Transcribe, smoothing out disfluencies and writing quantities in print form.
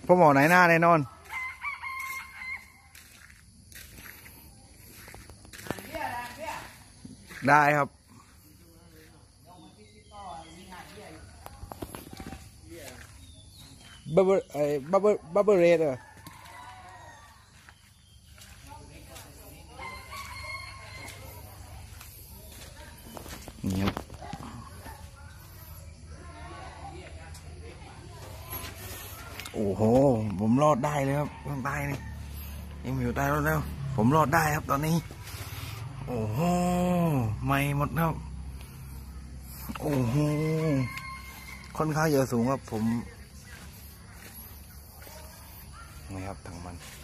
ผมบอกไหนหน้าแน่นอนได้ครับบับเบิ้ลเรดนี่ครับโอ้โหผมรอดได้เลยครับต้องตายนี่ยังอยู่ใต้รถแล้วผมรอดได้ครับตอนนี้โอ้โหไม่หมดครับโอ้โหค่อนข้างเยอะสูงครับผมนี่ครับถังมัน